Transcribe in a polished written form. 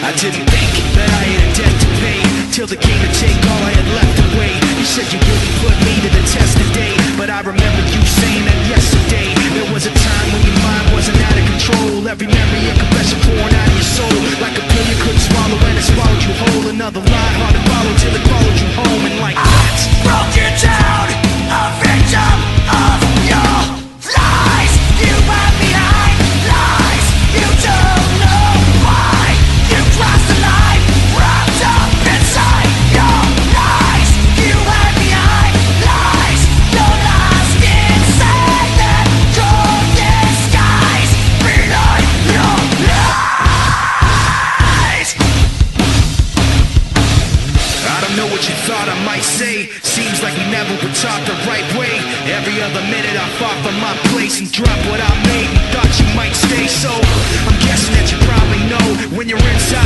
I didn't think that I had a debt to pay, till they came to take all I had left away. You said you wouldn't put me to the test today, but I remember you saying that yesterday. There was a time when your mind wasn't out of control, every memory a confession pouring out of your soul, like a pill you couldn't swallow and it swallowed you whole. Another lie hard to follow till it followed you home, and like that broke you down, a victim of your lies. You hide behind lies, you don't know why. You crossed the line, wrapped up inside your lies. You hide behind lies, your lies inside that your disguise behind your lies. I don't know what you thought I might say. Seems like we never were taught the right way. Every other minute I fought for my place and dropped what I made and thought you might stay. So I'm guessing that you probably know when you're inside